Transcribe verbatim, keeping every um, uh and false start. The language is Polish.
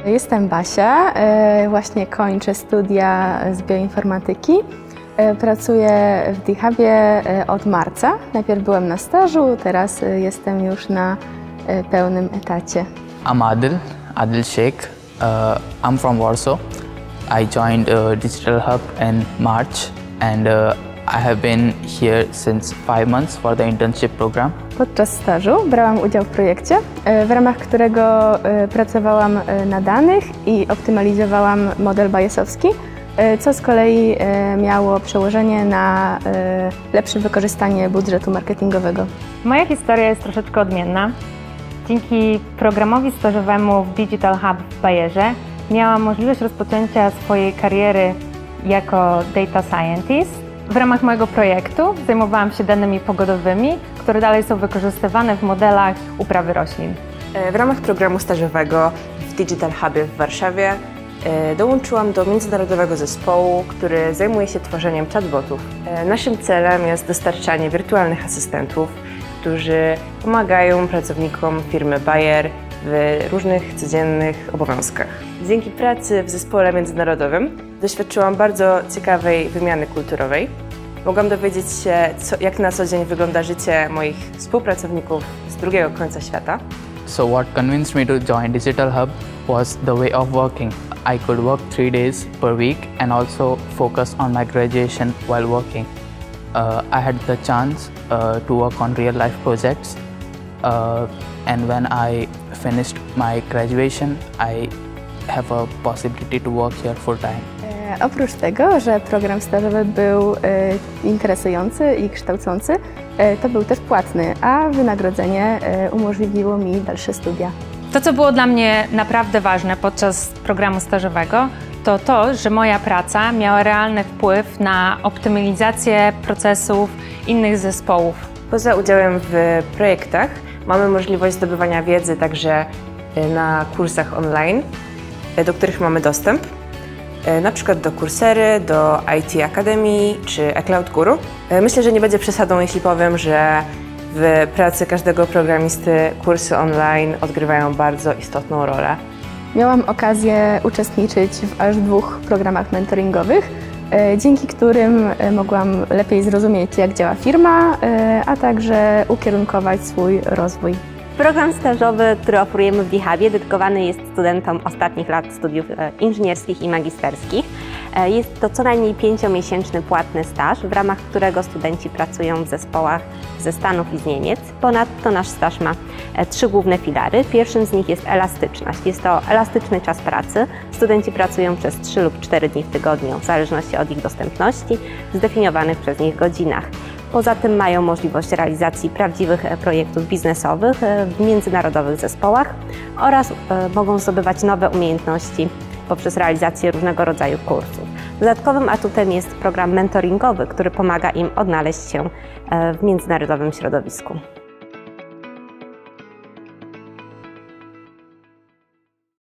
Jestem Basia, właśnie kończę studia z bioinformatyki. Pracuję w D-Hubie od marca. Najpierw byłem na stażu, teraz jestem już na pełnym etacie. I'm Adil, Adil Sheikh. Uh, I'm from Warsaw. I joined uh, Digital Hub in March and uh, I have been here since five months for the internship program. Podczas stażu brałam udział w projekcie, w ramach którego pracowałam na danych i optymalizowałam model bayesowski, co z kolei miało przełożenie na lepsze wykorzystanie budżetu marketingowego. Moja historia jest troszeczkę odmienna. Dzięki programowi stażowemu w Digital Hub w Bayerze miałam możliwość rozpoczęcia swojej kariery jako Data Scientist. W ramach mojego projektu zajmowałam się danymi pogodowymi, które dalej są wykorzystywane w modelach uprawy roślin. W ramach programu stażowego w Digital Hubie w Warszawie dołączyłam do międzynarodowego zespołu, który zajmuje się tworzeniem chatbotów. Naszym celem jest dostarczanie wirtualnych asystentów, którzy pomagają pracownikom firmy Bayer w różnych codziennych obowiązkach. Dzięki pracy w zespole międzynarodowym doświadczyłam bardzo ciekawej wymiany kulturowej. Mogłam dowiedzieć się, co, jak na co dzień wygląda życie moich współpracowników z drugiego końca świata. So what convinced me to join Digital Hub was the way of working. I could work three days per week and also focus on my graduation while working. Uh, I had the chance uh, to work on real-life projects, uh, and when I finished my graduation, I have a possibility to work here full-time. E, oprócz tego, że program stażowy był e, interesujący i kształcący, e, to był też płatny, a wynagrodzenie e, umożliwiło mi dalsze studia. To, co było dla mnie naprawdę ważne podczas programu stażowego, to to, że moja praca miała realny wpływ na optymalizację procesów innych zespołów. Poza udziałem w projektach mamy możliwość zdobywania wiedzy także na kursach online, do których mamy dostęp, na przykład do Coursera, do I T Academy czy eCloud Guru. Myślę, że nie będzie przesadą, jeśli powiem, że w pracy każdego programisty kursy online odgrywają bardzo istotną rolę. Miałam okazję uczestniczyć w aż dwóch programach mentoringowych, dzięki którym mogłam lepiej zrozumieć, jak działa firma, a także ukierunkować swój rozwój. Program stażowy, który oferujemy w D-Hubie, dedykowany jest studentom ostatnich lat studiów inżynierskich i magisterskich. Jest to co najmniej pięciomiesięczny płatny staż, w ramach którego studenci pracują w zespołach ze Stanów i z Niemiec. Ponadto nasz staż ma trzy główne filary. Pierwszym z nich jest elastyczność. Jest to elastyczny czas pracy. Studenci pracują przez trzy lub cztery dni w tygodniu, w zależności od ich dostępności, w zdefiniowanych przez nich godzinach. Poza tym mają możliwość realizacji prawdziwych projektów biznesowych w międzynarodowych zespołach oraz mogą zdobywać nowe umiejętności poprzez realizację różnego rodzaju kursów. Dodatkowym atutem jest program mentoringowy, który pomaga im odnaleźć się w międzynarodowym środowisku.